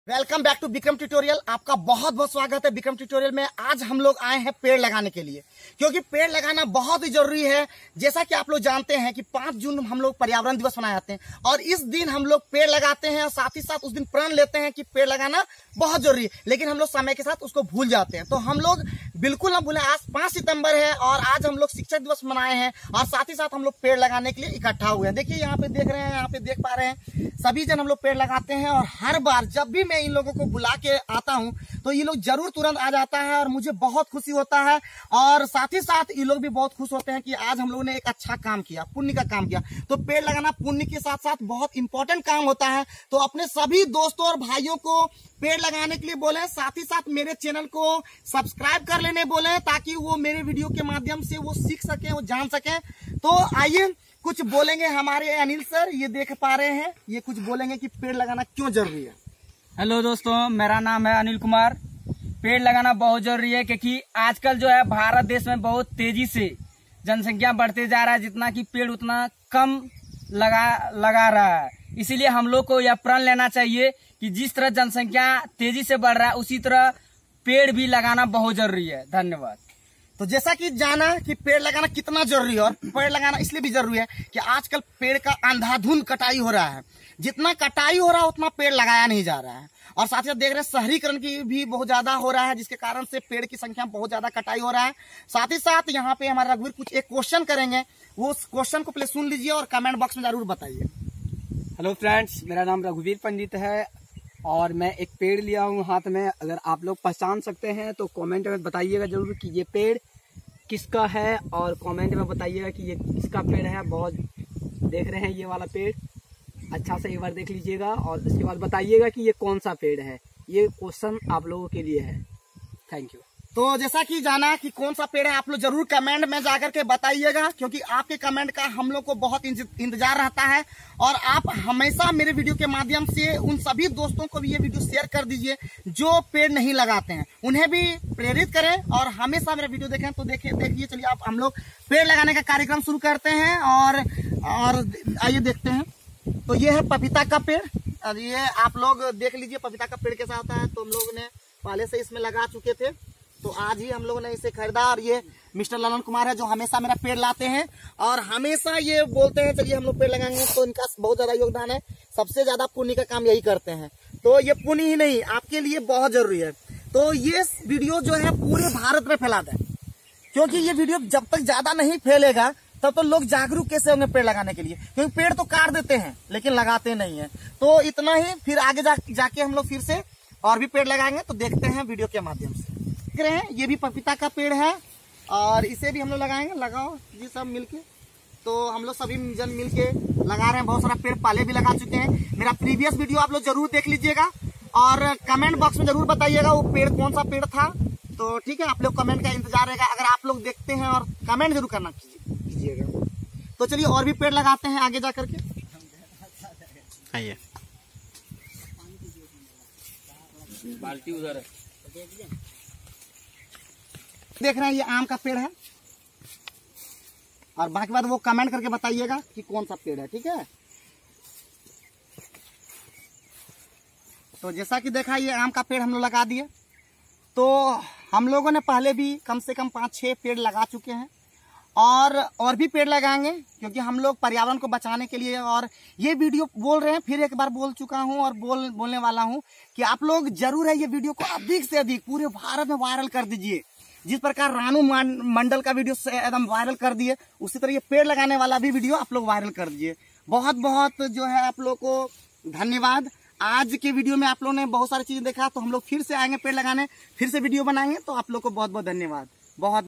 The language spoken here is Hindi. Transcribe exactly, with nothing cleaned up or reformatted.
Welcome back to Vikram tutorial. आपका बहुत बहुत स्वागत है विक्रम ट्यूटोरियल में। आज हम लोग आए हैं पेड़ लगाने के लिए, क्योंकि पेड़ लगाना बहुत ही जरूरी है। जैसा कि आप लोग जानते हैं कि पाँच जून हम लोग पर्यावरण दिवस मनाए जाते हैं और इस दिन हम लोग पेड़ लगाते हैं और साथ ही साथ उस दिन प्रण लेते हैं कि पेड़ लगाना बहुत जरूरी है, लेकिन हम लोग समय के साथ उसको भूल जाते हैं। तो हम लोग बिल्कुल ना भूलें, आज पाँच सितंबर है और आज हम लोग शिक्षक दिवस मनाए हैं और साथ ही साथ हम लोग पेड़ लगाने के लिए इकट्ठा हुए हैं। देखिए यहाँ पे देख रहे हैं, यहाँ पे देख पा रहे हैं, सभी जन हम लोग पेड़ लगाते हैं और हर बार जब भी मैं इन लोगों को बुला के आता हूं तो ये लोग जरूर तुरंत आ जाता है और मुझे बहुत खुशी होता है। और साथ ही साथ ये लोग भी बहुत खुश होते हैं कि आज हम लोगों ने एक अच्छा काम किया, पुण्य का काम किया। तो पेड़ लगाना पुण्य के साथ साथ बहुत इंपॉर्टेंट काम होता है। तो अपने सभी दोस्तों और भाइयों को पेड़ लगाने के लिए बोले, साथ ही साथ मेरे चैनल को सब्सक्राइब कर लेने बोले, ताकि वो मेरे वीडियो के माध्यम से वो सीख सके, वो जान सके। तो आइए कुछ बोलेंगे हमारे अनिल सर, ये देख पा रहे हैं, ये कुछ बोलेंगे कि पेड़ लगाना क्यों जरूरी है। हेलो दोस्तों, मेरा नाम है अनिल कुमार। पेड़ लगाना बहुत जरूरी है क्योंकि आजकल जो है भारत देश में बहुत तेजी से जनसंख्या बढ़ते जा रहा है, जितना कि पेड़ उतना कम लगा लगा रहा है। इसीलिए हम लोग को यह प्रण लेना चाहिए कि जिस तरह जनसंख्या तेजी से बढ़ रहा है उसी तरह पेड़ भी लगाना बहुत जरूरी है। धन्यवाद। तो जैसा कि जाना कि पेड़ लगाना कितना जरूरी है, और पेड़ लगाना इसलिए भी जरूरी है कि आजकल पेड़ का अंधाधुंध कटाई हो रहा है। जितना कटाई हो रहा है उतना पेड़ लगाया नहीं जा रहा है। और साथ ही साथ देख रहे हैं शहरीकरण की भी बहुत ज्यादा हो रहा है, जिसके कारण से पेड़ की संख्या बहुत ज्यादा कटाई हो रहा है। साथ ही साथ यहाँ पे हमारे रघुवीर कुछ एक क्वेश्चन करेंगे, वो क्वेश्चन को पहले सुन लीजिए और कमेंट बॉक्स में जरूर बताइए। हेलो फ्रेंड्स, मेरा नाम रघुवीर पंडित है और मैं एक पेड़ लिया हूँ हाथ में। अगर आप लोग पहचान सकते हैं तो कमेंट में बताइएगा जरूर कि ये पेड़ किसका है, और कमेंट में बताइएगा कि ये किसका पेड़ है। बहुत देख रहे हैं ये वाला पेड़, अच्छा से एक बार देख लीजिएगा और उसके बाद बताइएगा कि ये कौन सा पेड़ है। ये क्वेश्चन आप लोगों के लिए है। Thank you. तो जैसा कि जाना कि कौन सा पेड़ है, आप लोग जरूर कमेंट में जाकर के बताइएगा, क्योंकि आपके कमेंट का हम लोग को बहुत इंतजार रहता है। और आप हमेशा मेरे वीडियो के माध्यम से उन सभी दोस्तों को भी ये वीडियो शेयर कर दीजिए जो पेड़ नहीं लगाते हैं, उन्हें भी प्रेरित करें और हमेशा मेरा वीडियो देखें। तो देखिए देखिए चलिए आप हम लोग पेड़ लगाने का कार्यक्रम शुरू करते हैं। और और आइए देखते हैं। तो ये है पपीता का पेड़, और ये आप लोग देख लीजिए पपीता का पेड़ कैसा होता है। तो हम लोगों ने पहले से इसमें लगा चुके थे, तो आज ही हम लोगों ने इसे खरीदा। और ये मिस्टर ललन कुमार है जो हमेशा मेरा पेड़ लाते हैं और हमेशा ये बोलते हैं चलिए हम लोग पेड़ लगाएंगे। तो इनका बहुत ज्यादा योगदान है, सबसे ज्यादा पुण्य का काम यही करते हैं। तो ये पुण्य ही नहीं, आपके लिए बहुत जरूरी है। तो ये वीडियो जो है पूरे भारत में फैला दें, क्योंकि ये वीडियो जब तक ज्यादा नहीं फैलेगा तब तो लोग जागरूक कैसे होंगे पेड़ लगाने के लिए, क्योंकि पेड़ तो काट देते हैं लेकिन लगाते नहीं है। तो इतना ही, फिर आगे जा, जाके हम लोग फिर से और भी पेड़ लगाएंगे। तो देखते हैं वीडियो के माध्यम से। देख रहे हैं ये भी पपीता का पेड़ है और इसे भी हम लोग लगाएंगे। लगाओ जी सब मिलके। तो हम लोग सभी जन मिलके लगा रहे हैं। बहुत सारा पेड़ पहले भी लगा चुके हैं। मेरा प्रीवियस वीडियो आप लोग जरूर देख लीजिएगा और कमेंट बॉक्स में जरूर बताइएगा वो पेड़ कौन सा पेड़ था। तो ठीक है, आप लोग कमेंट का इंतजार रहेगा। अगर आप लोग देखते हैं और कमेंट जरूर करना कीजिएगा। तो चलिए और भी पेड़ लगाते हैं आगे जा करके। आइए, बाल्टी उधर है। देख रहे हैं ये आम का पेड़ है, और बाकी बात वो कमेंट करके बताइएगा कि कौन सा पेड़ है। ठीक है, तो जैसा कि देखा ये आम का पेड़ हम लोग लगा दिए। तो हम लोगों ने पहले भी कम से कम पाँच छह पेड़ लगा चुके हैं और और भी पेड़ लगाएंगे, क्योंकि हम लोग पर्यावरण को बचाने के लिए। और ये वीडियो बोल रहे हैं, फिर एक बार बोल चुका हूं और बोल बोलने वाला हूं कि आप लोग जरूर है ये वीडियो को अधिक से अधिक पूरे भारत में वायरल कर दीजिए। जिस प्रकार रानू मंडल का वीडियो एकदम वायरल कर दिए, उसी तरह ये पेड़ लगाने वाला भी वीडियो आप लोग वायरल कर दीजिए। बहुत बहुत जो है आप लोग को धन्यवाद। आज के वीडियो में आप लोगों ने बहुत सारी चीजें देखा, तो हम लोग फिर से आएंगे पेड़ लगाने, फिर से वीडियो बनाएंगे। तो आप लोग को बहुत बहुत धन्यवाद। बहुत